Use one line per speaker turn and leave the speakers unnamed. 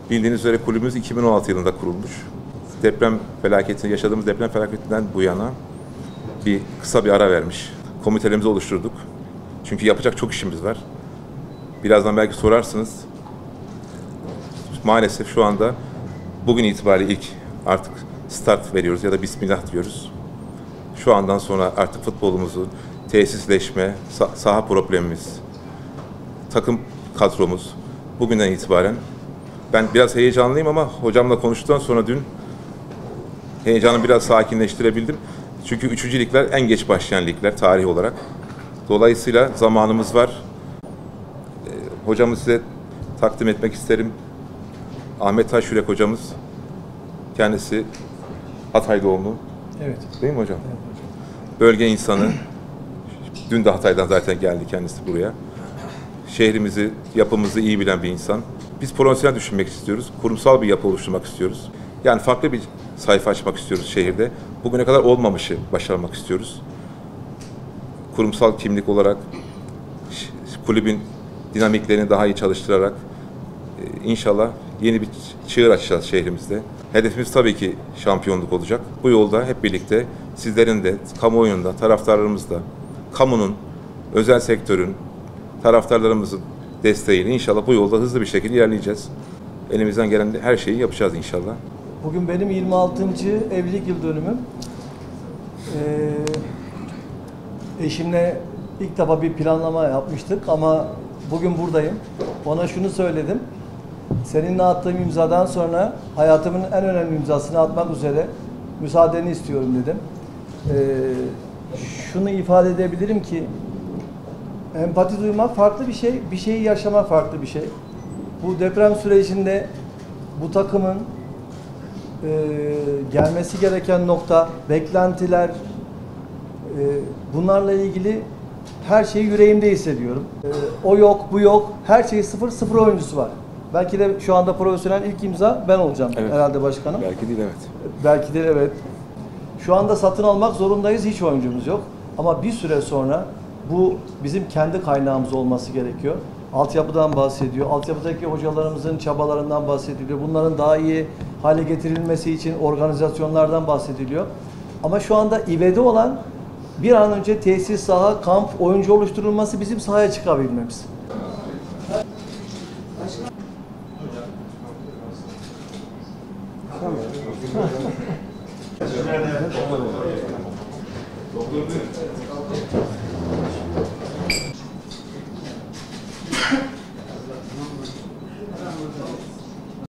Bildiğiniz üzere kulübümüz 2016 yılında kurulmuş. Yaşadığımız deprem felaketinden bu yana kısa bir ara vermiş. Komitelerimizi oluşturduk. Çünkü yapacak çok işimiz var. Birazdan belki sorarsınız. Maalesef şu anda bugün itibariyle ilk artık start veriyoruz ya da bismillah diyoruz. Şu andan sonra artık futbolumuzu tesisleşme, saha problemimiz, takım kadromuz bugünden itibaren. Ben biraz heyecanlıyım ama hocamla konuştuktan sonra dün heyecanımı biraz sakinleştirebildim. Çünkü 3. ligler en geç başlayan ligler tarih olarak. Dolayısıyla zamanımız var. Hocamı size takdim etmek isterim. Ahmet Taşyürek hocamız. Kendisi Hatay doğumlu.
Evet.
Değil mi hocam?
Evet hocam.
Bölge insanı. Dün de Hatay'dan zaten geldi kendisi buraya. Şehrimizi, yapımızı iyi bilen bir insan. Biz profesyonel düşünmek istiyoruz. Kurumsal bir yapı oluşturmak istiyoruz. Yani farklı bir sayfa açmak istiyoruz şehirde. Bugüne kadar olmamışı başarmak istiyoruz. Kurumsal kimlik olarak kulübün dinamiklerini daha iyi çalıştırarak inşallah yeni bir çığır açacağız şehrimizde. Hedefimiz tabii ki şampiyonluk olacak. Bu yolda hep birlikte sizlerin de, kamuoyunda, taraftarlarımızla, kamunun, özel sektörün, taraftarlarımızın desteğiyle inşallah bu yolda hızlı bir şekilde ilerleyeceğiz. Elimizden gelen her şeyi yapacağız inşallah.
Bugün benim 26. evlilik yıl dönümüm. Eşimle ilk defa bir planlama yapmıştık ama bugün buradayım. Ona şunu söyledim. Seninle attığım imzadan sonra hayatımın en önemli imzasını atmak üzere müsaadeni istiyorum dedim. Şunu ifade edebilirim ki empati duymak farklı bir şey, bir şeyi yaşamak farklı bir şey. Bu deprem sürecinde bu takımın gelmesi gereken nokta, beklentiler, bunlarla ilgili her şeyi yüreğimde hissediyorum. O yok, bu yok, her şey sıfır oyuncusu var. Belki de şu anda profesyonel ilk imza ben olacağım herhalde başkanım.
Belki değil, evet.
Belki de evet. Şu anda satın almak zorundayız, hiç oyuncumuz yok. Ama bir süre sonra bu bizim kendi kaynağımız olması gerekiyor. Altyapıdan bahsediyor. Altyapıdaki hocalarımızın çabalarından bahsediliyor. Bunların daha iyi hale getirilmesi için organizasyonlardan bahsediliyor. Ama şu anda ivede olan bir an önce tesis, saha, kamp, oyuncu oluşturulması, bizim sahaya çıkabilmemiz. Tamam.